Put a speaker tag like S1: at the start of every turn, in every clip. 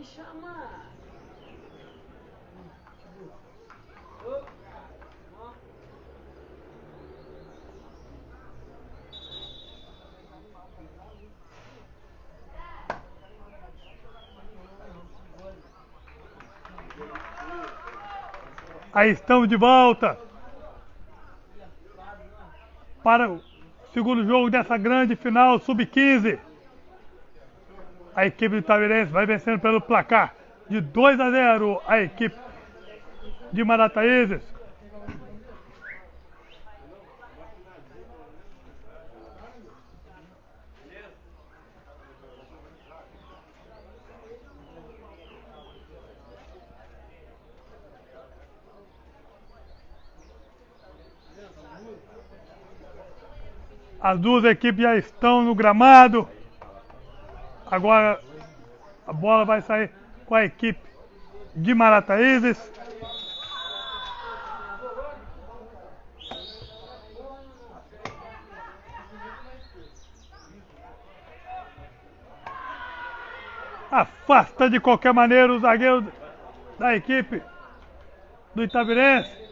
S1: Aí estamos de volta para o segundo jogo dessa grande final sub-15. A equipe do Itaiberense vai vencendo pelo placar de 2-0 a equipe de Marataízes. As duas equipes já estão no gramado. Agora a bola vai sair com a equipe de Marataízes. Afasta de qualquer maneira o zagueiro da equipe do Itaiberense.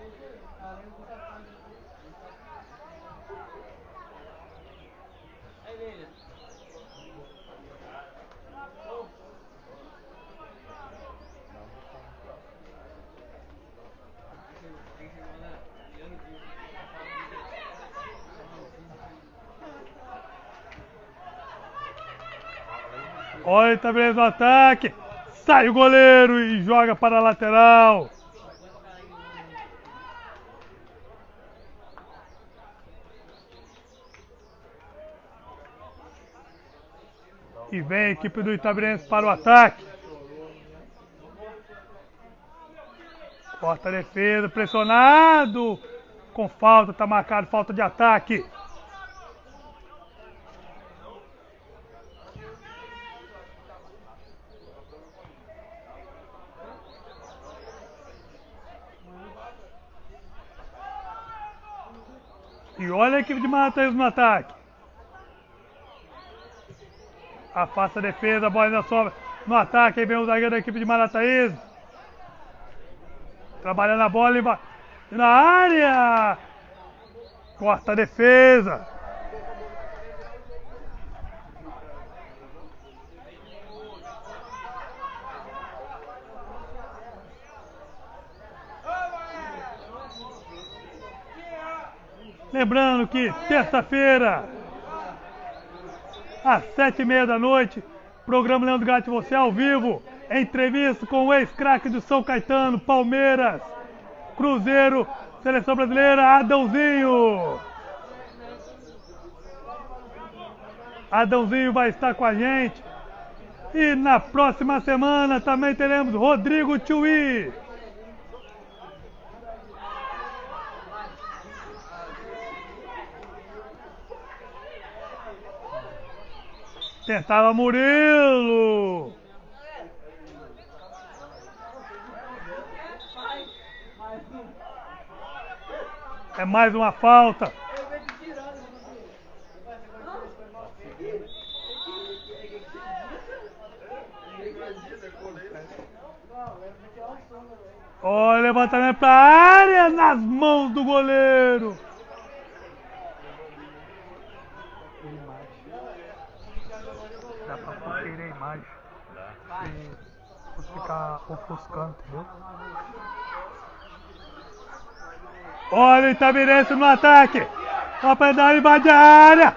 S1: Olha, Itaiberense no ataque. Sai o goleiro e joga para a lateral. E vem a equipe do Itaiberense para o ataque. Corta a defesa, pressionado. Com falta, está marcado falta de ataque. E olha a equipe de Marataízes no ataque. Afasta a defesa, a bola ainda sobra no ataque. Aí vem o zagueiro da equipe de Marataízes. Trabalhando a bola e na área. Corta a defesa. Lembrando que terça-feira, às 7h30 da noite, programa Leandro Gatti você ao vivo, entrevista com o ex-craque do São Caetano, Palmeiras, Cruzeiro, Seleção Brasileira, Adãozinho. Adãozinho vai estar com a gente. E na próxima semana também teremos Rodrigo Tchui. Tentava Murilo. É mais uma falta. Olha, levantamento para a área nas mãos do goleiro. Dá pra conferir a imagem. Vou ficar ofuscando, entendeu? Olha o Itaiberense no ataque. Só para dar invade a área.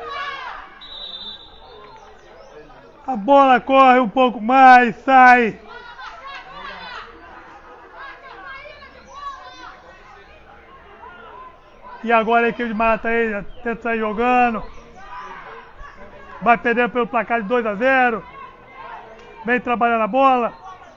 S1: A bola corre um pouco mais, sai. E agora a equipe de Marataízes tenta sair jogando. Vai perder pelo placar de 2-0. Vem trabalhando a bola.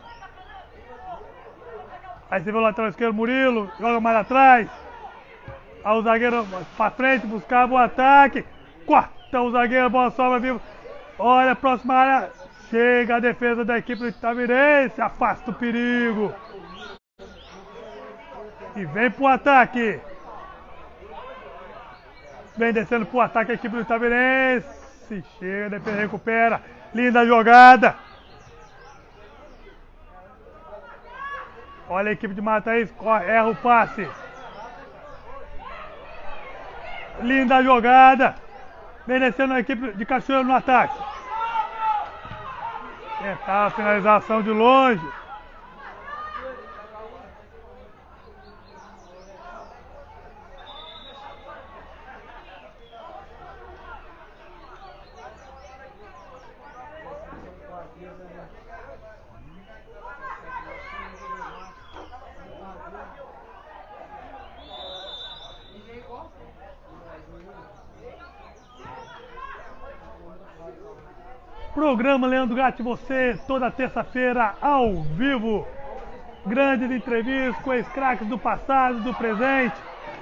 S1: Aí você vê o lateral esquerdo, Murilo, joga mais atrás. Aí o zagueiro para frente, buscava o ataque. Corta o zagueiro, a bola sobra viva. Olha a próxima área. Chega a defesa da equipe do Itaiberense. Afasta o perigo. E vem pro ataque. Vem descendo pro ataque a equipe do Itaiberense. Chega, a defesa recupera. Linda jogada. Olha a equipe de Marataízes, erra o passe. Linda jogada. Merecendo a equipe de Cachoeiro no ataque. Tentar a finalização de longe. Programa Leandro Gatti, você toda terça-feira ao vivo. Grandes entrevistas com ex-craques do passado, do presente.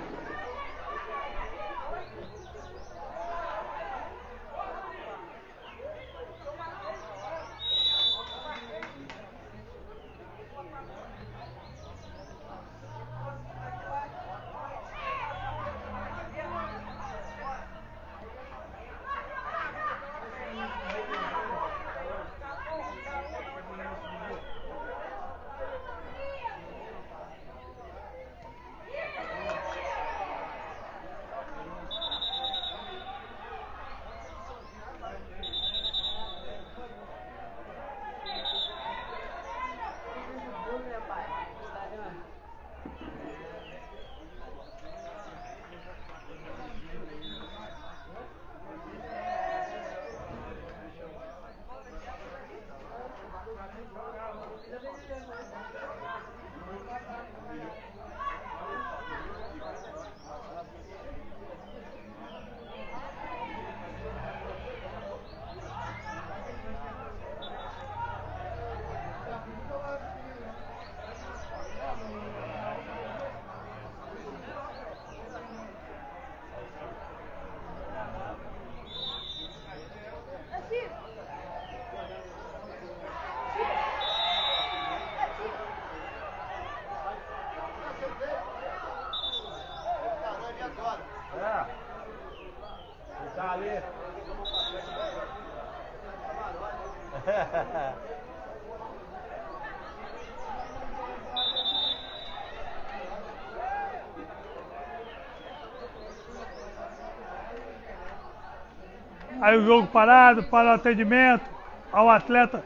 S1: Aí o jogo parado para o atendimento ao atleta.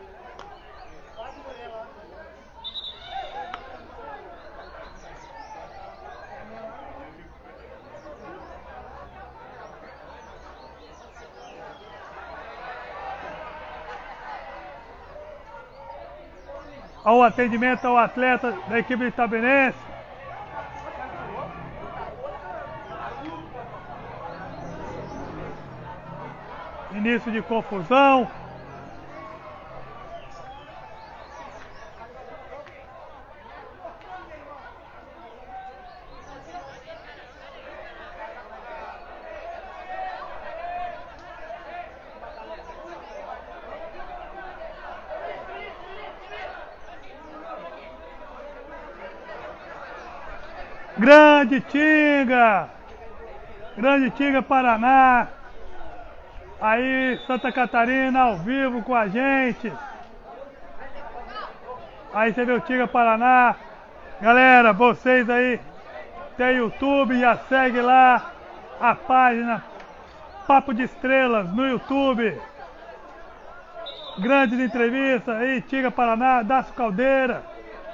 S1: Ao atendimento ao atleta da equipe itabaiense. Início de confusão. Grande Tinga! Grande Tinga Paraná! Aí, Santa Catarina ao vivo com a gente. Aí você vê o Tinga Paraná. Galera, vocês aí tem YouTube, já segue lá a página Papo de Estrelas no YouTube. Grandes entrevistas aí, Tinga Paraná, Dácio Caldeira.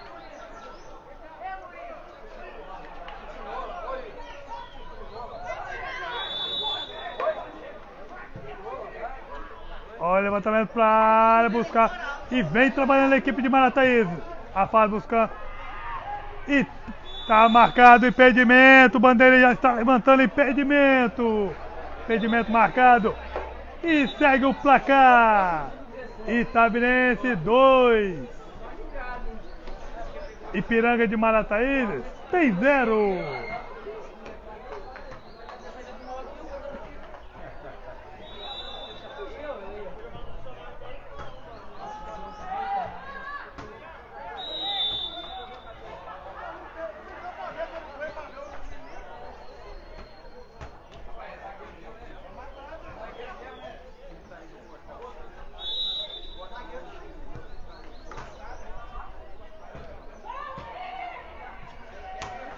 S1: Olha, levantamento para a área, buscar. E vem trabalhando a equipe de Marataízes. A fase buscando. E tá marcado o impedimento. O Bandeira já está levantando impedimento. Impedimento marcado. E segue o placar. Itabaiense 2. Ipiranga de Marataízes tem 0.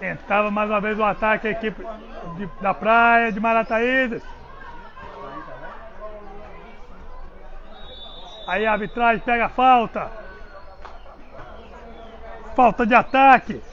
S1: Tentava mais uma vez o ataque a equipe da Praia de Marataízes. Aí a arbitragem pega a falta. Falta de ataque.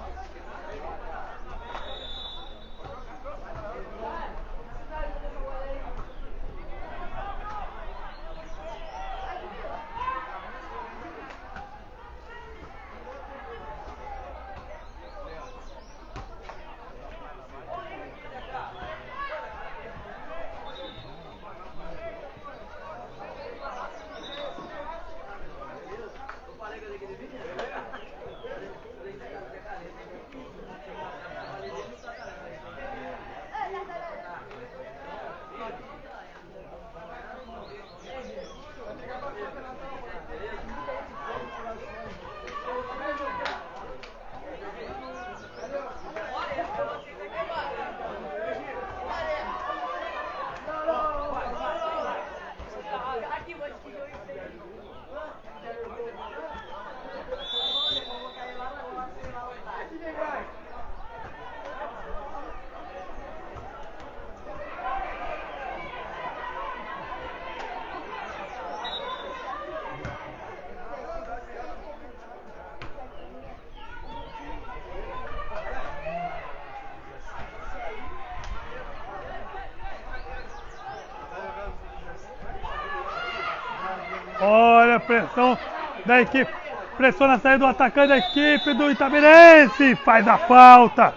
S1: Olha a pressão da equipe. Pressiona a saída do atacante da equipe do Itabirense. Faz a falta.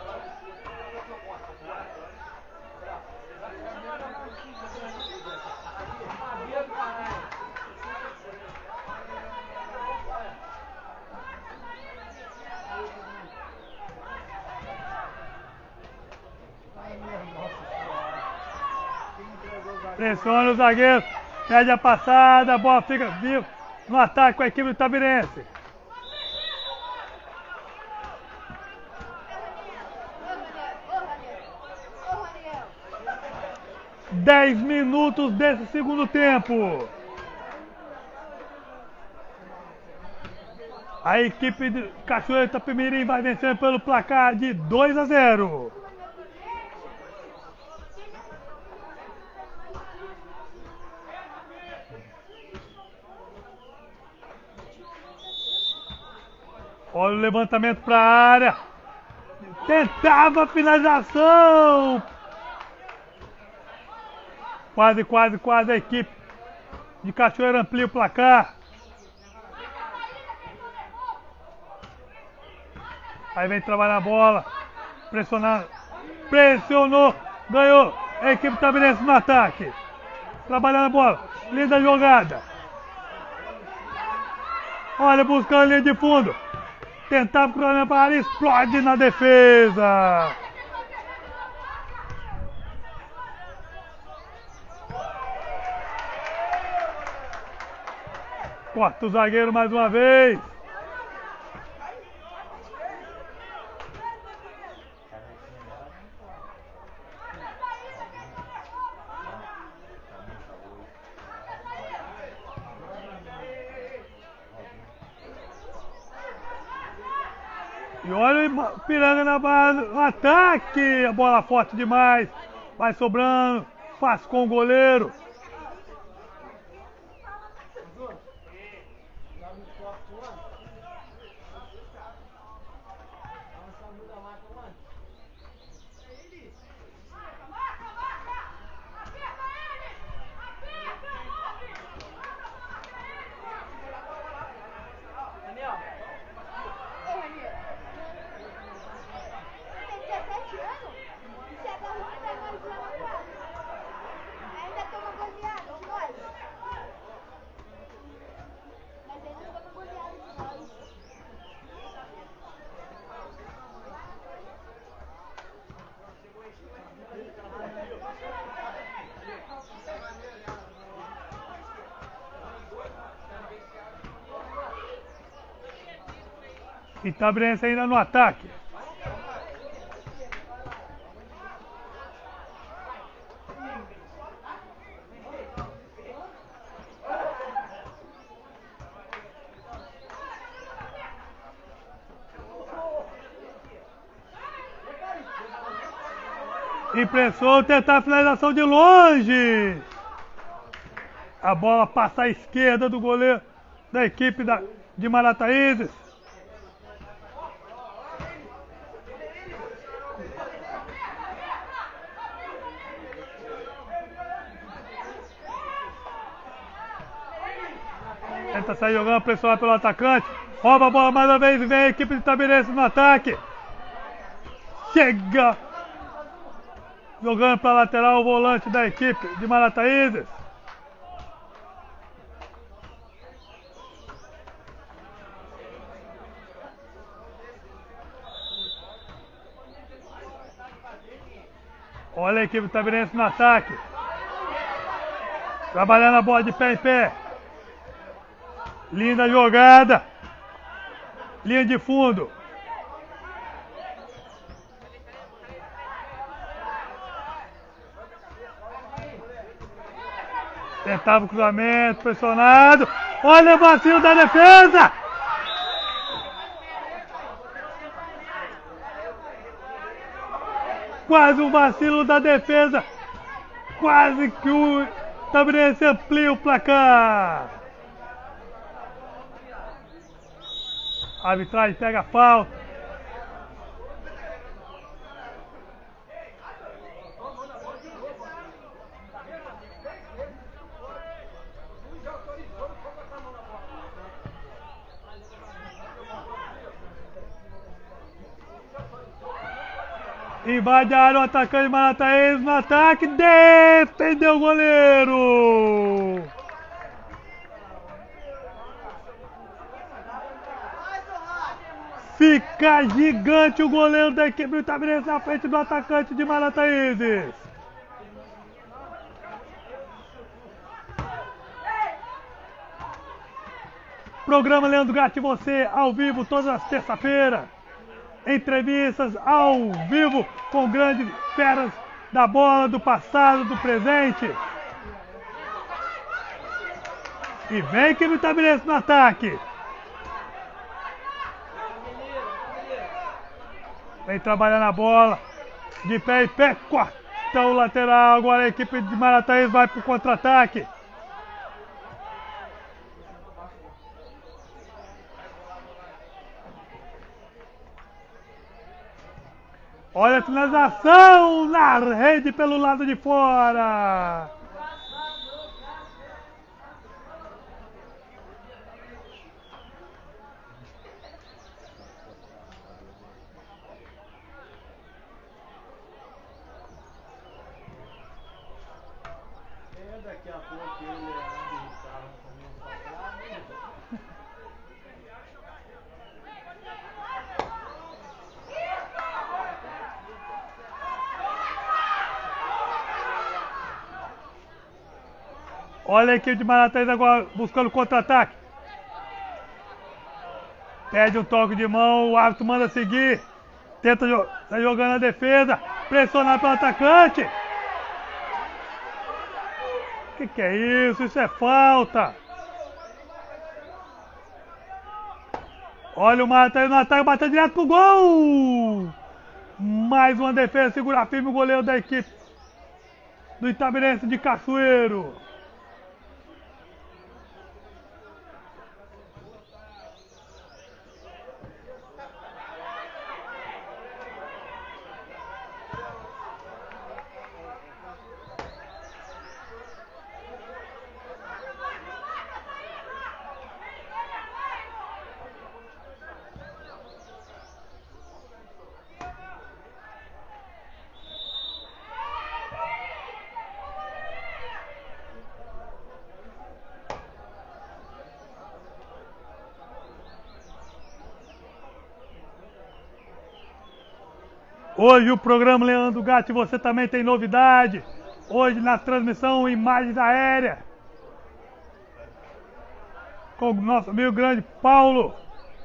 S1: Pressiona o zagueiro. Pede a passada, a bola fica viva no ataque com a equipe do Itabirense. Dez minutos desse segundo tempo. A equipe de Cachoeira de Itapemirim vai vencendo pelo placar de 2-0. Olha o levantamento para a área. Tentava a finalização. Quase a equipe de Cachoeira amplia o placar. Aí vem trabalhar a bola. Pressionando. Pressionou. Ganhou. A equipe Itabirense no ataque. Trabalhando a bola. Linda jogada. Olha, buscando a linha de fundo. Tentava cruzar para a área, explode na defesa. Corta o zagueiro mais uma vez. E olha o Piranga na base, no ataque, a bola forte demais, vai sobrando, fácil com o goleiro. Itabirense ainda no ataque. Impressou tentar a finalização de longe. A bola passa à esquerda do goleiro da equipe de Marataízes. Tenta sair jogando, pressionado pelo atacante. Rouba a bola mais uma vez e vem a equipe de Itabirense no ataque. Chega! Jogando para a lateral o volante da equipe de Marataízes. Olha a equipe Itabirense no ataque. Trabalhando a bola de pé em pé. Linda jogada. Linha de fundo. Tentava o cruzamento, pressionado. Olha o vacilo da defesa. Quase um vacilo da defesa. Quase que o Itabirense amplia o placar. A arbitragem pega a falta. Invade a área o atacante Marataízes no ataque. Defendeu o goleiro. Fica gigante o goleiro da equipe do Itabirense na frente do atacante de Marataízes. Programa Leandro Gatti, você ao vivo todas as terças-feiras. Entrevistas ao vivo com grandes feras da bola, do passado, do presente. E vem equipe do Itabirense no ataque. Vem trabalhando a bola. De pé em pé, corta o lateral. Agora a equipe de Marataízes vai para o contra-ataque. Olha a finalização na rede pelo lado de fora.
S2: Daqui a pouco ele habilitava também o quadrado.
S1: Olha a equipe de Marataízes agora buscando contra-ataque. Pede um toque de mão, o árbitro manda seguir. Tenta tá jogando a defesa. Pressionado pelo atacante. Que é isso? Isso é falta. Olha o Marataízes no ataque, bateu direto pro gol. Mais uma defesa, segura firme o goleiro da equipe do Itabirense de Cachoeiro. Hoje o programa Leandro Gatti, você também tem novidade. Hoje na transmissão Imagens Aéreas. Com o nosso amigo grande Paulo.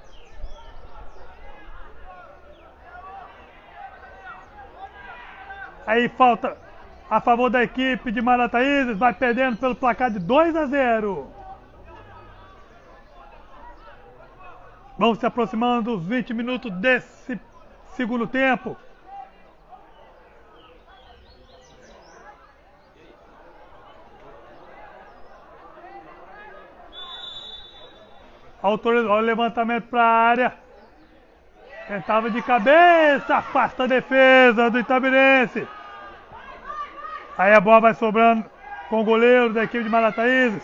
S1: Aí falta a favor da equipe de Marataízes. Vai perdendo pelo placar de 2-0. Vamos se aproximando dos 20 minutos desse segundo tempo. Autorizou o levantamento para a área. Tentava de cabeça, afasta a defesa do Itabirense. Aí a bola vai sobrando com o goleiro da equipe de Marataízes.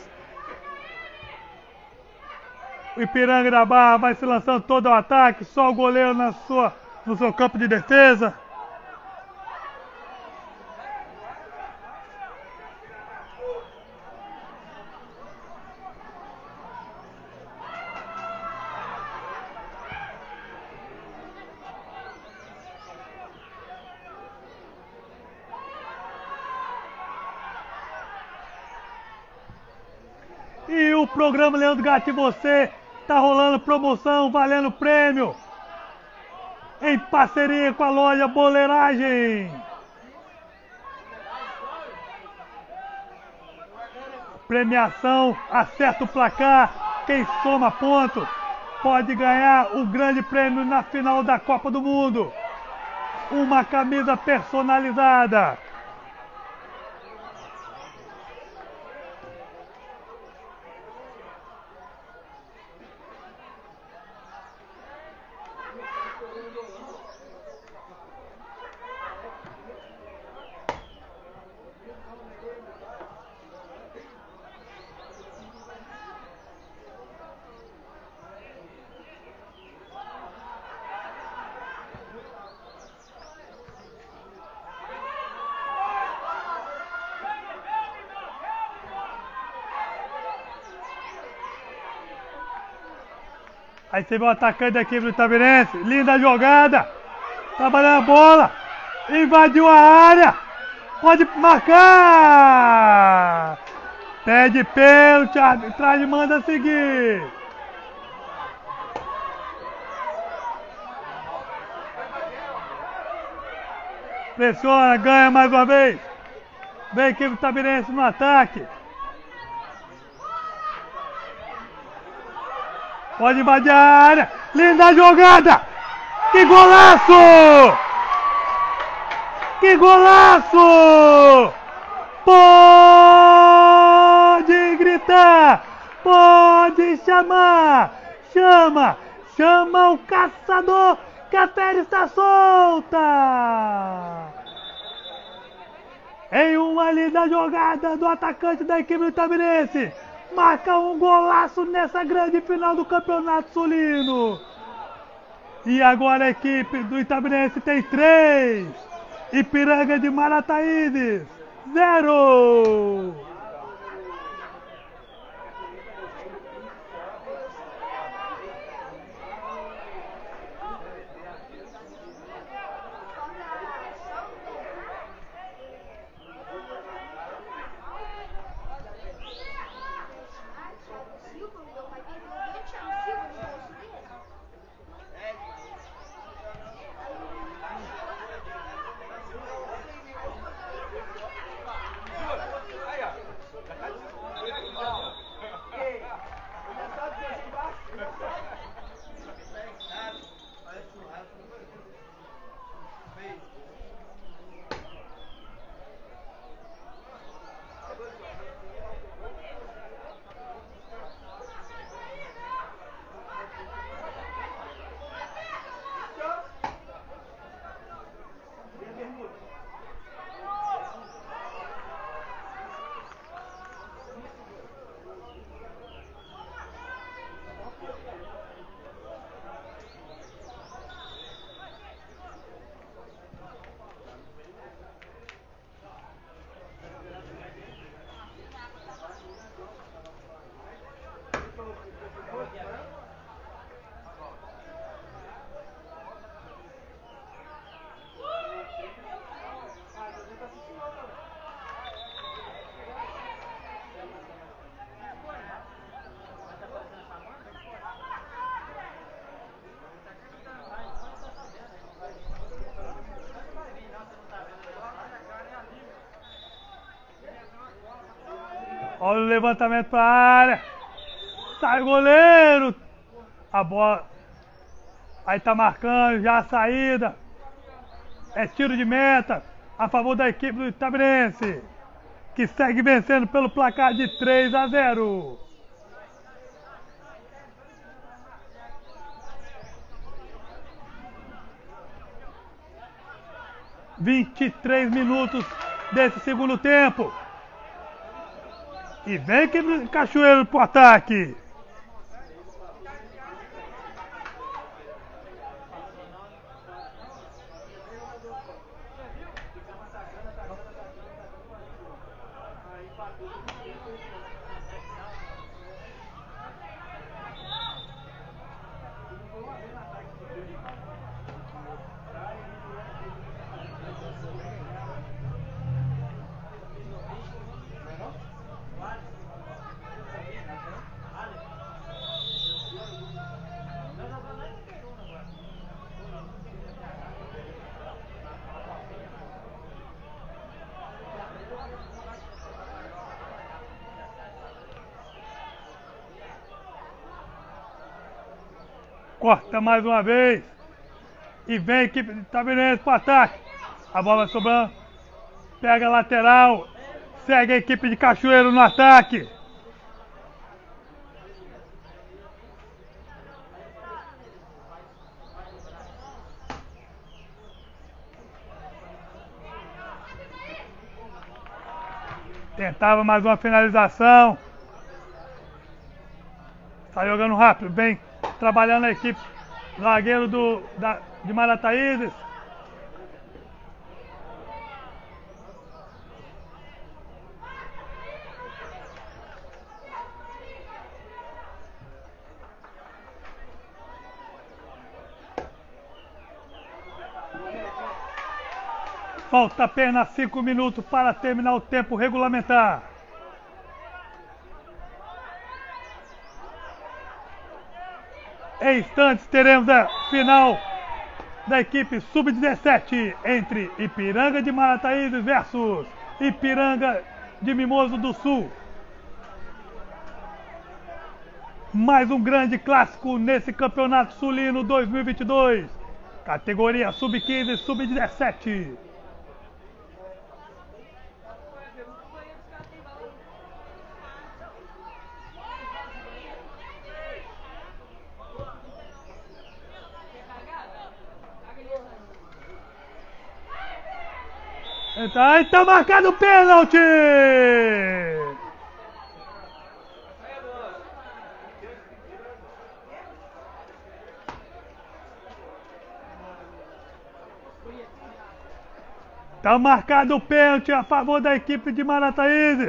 S1: O Ipiranga da Barra vai se lançando todo ao ataque, só o goleiro no seu campo de defesa. E o programa Leandro Gatti Você tá rolando promoção valendo prêmio em parceria com a loja Boleiragem. Premiação, acerta o placar, quem soma ponto pode ganhar o grande prêmio na final da Copa do Mundo. Uma camisa personalizada. Aí você vê o atacante da equipe do Itabirense, linda jogada, trabalhando a bola, invadiu a área, pode marcar, pede pênalti, a arbitragem manda seguir. Pressiona, ganha mais uma vez, vem a equipe do Itabirense no ataque. Pode invadir a área. Linda jogada. Que golaço! Que golaço! Pode gritar. Pode chamar. Chama o caçador, que a fera está solta. Em uma linda jogada do atacante da equipe do Itabirense. Marca um golaço nessa grande final do Campeonato Sulino. E agora a equipe do Itabirense tem 3. Ipiranga de Marataízes, 0. Olha o levantamento para a área. Sai o goleiro. A bola. Aí tá marcando já a saída. É tiro de meta a favor da equipe do Itabirense, que segue vencendo pelo placar de 3-0. 23 minutos desse segundo tempo. E vem que Cachoeiro pro ataque. Corta mais uma vez. E vem a equipe de Itabirense pro ataque. A bola sobrando. Pega a lateral. Segue a equipe de Cachoeiro no ataque. Tentava mais uma finalização. Está jogando rápido, bem trabalhando a equipe. Zagueiro de Marataízes. Falta apenas 5 minutos para terminar o tempo regulamentar. Em instantes teremos a final da equipe sub-17 entre Ipiranga de Marataízes versus Ipiranga de Mimoso do Sul. Mais um grande clássico nesse Campeonato Sulino 2022. Categoria sub-15 e sub-17. Aí tá marcado o pênalti! Tá marcado o pênalti a favor da equipe de Marataízes.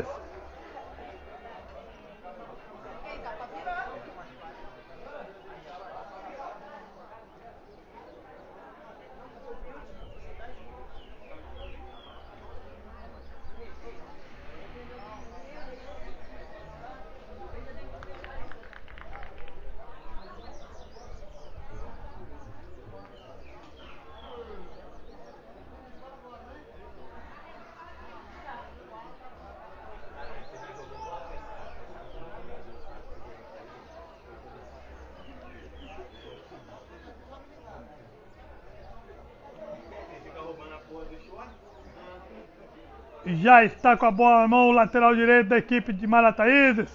S1: Já está com a bola na mão o lateral direito da equipe de Marataízes.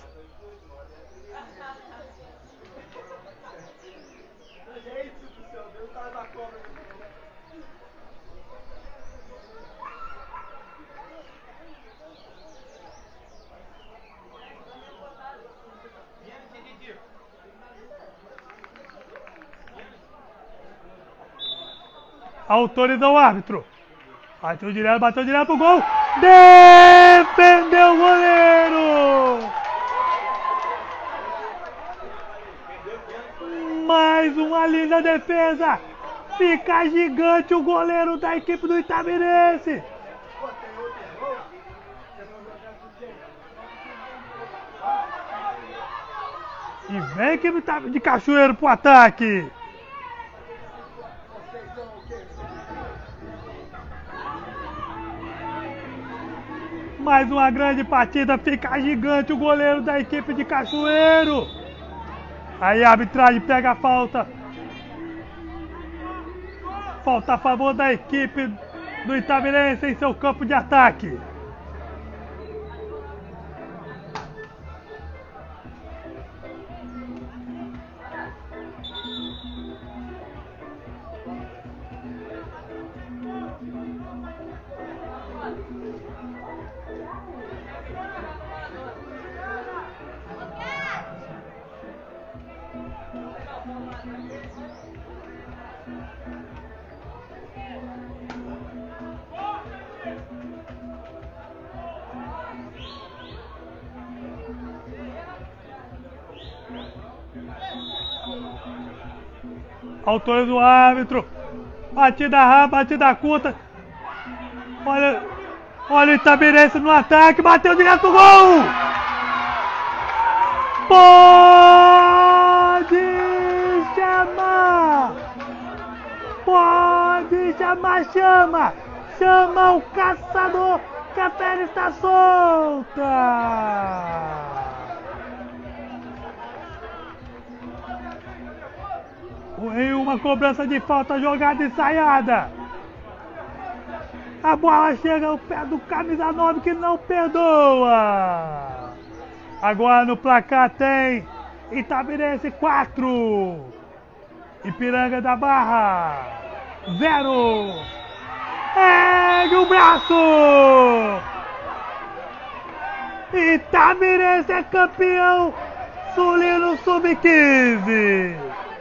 S1: Autoriza o árbitro. Bateu direto pro gol. Defendeu o goleiro. Mais uma linda defesa. Fica gigante o goleiro da equipe do Itabirense. E vem a equipe de Cachoeiro pro ataque. Mais uma grande partida, fica gigante o goleiro da equipe de Cachoeiro. Aí a arbitragem pega a falta. Falta a favor da equipe do Itabirense em seu campo de ataque. Autoriza o árbitro. Batida rápida, batida curta. Olha o Itabirense no ataque. Bateu direto no gol. Pode chamar. Pode chamar, chama. Chama o caçador, que a perna está solta. Em uma cobrança de falta, jogada ensaiada. A bola chega ao pé do camisa 9 que não perdoa. Agora no placar tem Itabirense 4. Ipiranga da Barra 0. Ergue o braço. Itabirense é campeão sulino sub-15.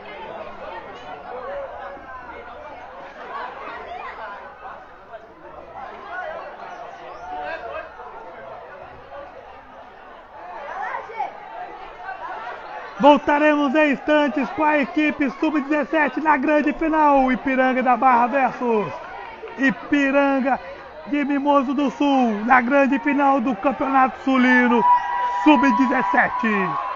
S1: Voltaremos em instantes com a equipe sub-17 na grande final. Ipiranga da Barra versus Ipiranga de Mimoso do Sul na grande final do Campeonato Sulino sub-17.